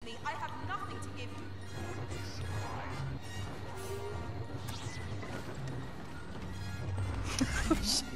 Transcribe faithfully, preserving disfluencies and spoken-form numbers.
me. I have nothing to give you. Oh, shit.